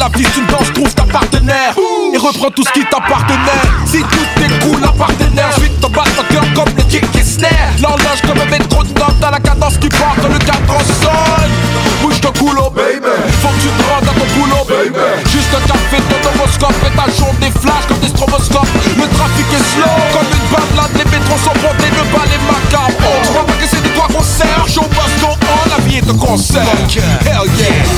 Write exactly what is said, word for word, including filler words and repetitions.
la vie c'est une danse, trouve ta partenaire et reprends tout ce qui t'appartenait. Si tout est cool, un partenaire, je vais te battre ton cœur comme le kick et snare. L'enlage comme un métro de notes à la cadence qui part quand le cadran sonne. Bouge ton coulo, baby, faut que tu te rendes à ton boulot, baby. Juste un café, ton homoscope et ta jaune des flashs comme des stroboscopes. Le trafic est slow, comme une balade, les métros sont bondés, le bal est macabre. Oh, tu vois pas que c'est de toi qu'on sert, show must go on, la vie est un concert. Hell yeah.